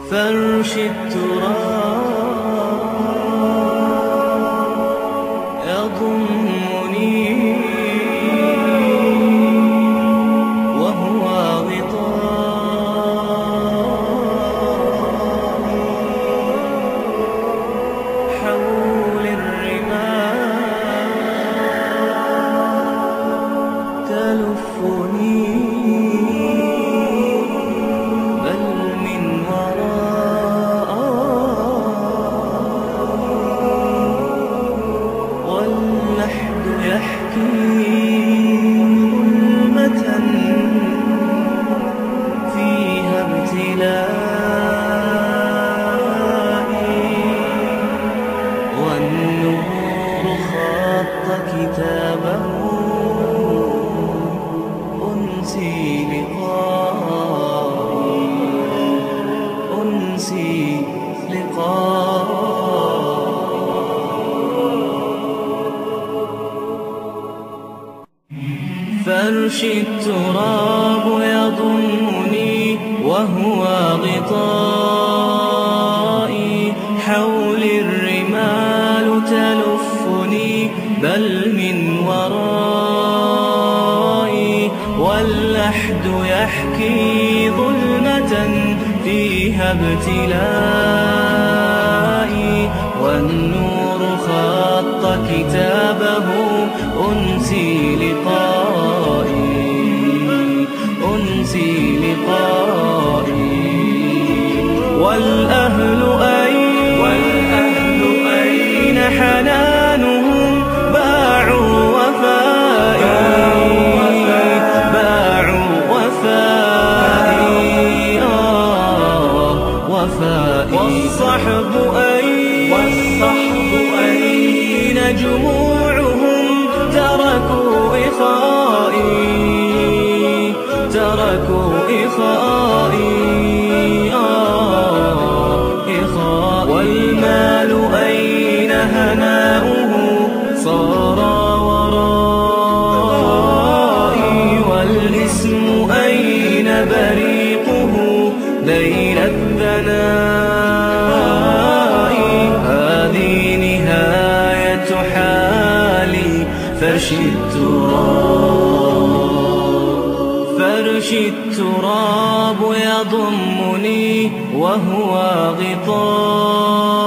فرش التراب يضمني وهو غطاء حول الرمال تلفني ظلمة فيها ابتلائي والنور خط كتابه أنسي فرش التراب يضمني وهو غطائي حول الرمال تلفني بل من ورائي واللحد يحكي ظلمة فيها ابتلائي والنور خط كتابه أنسي لقائي والأهل أين حنانهم باعوا وفائي والصحب أين جموعهم تركوا إخائي والمال أين هناؤه صار ورائي والاسم أين بريقه ليل الثناء هذه نهاية حالي فرش التراب يضمني وهو غطاء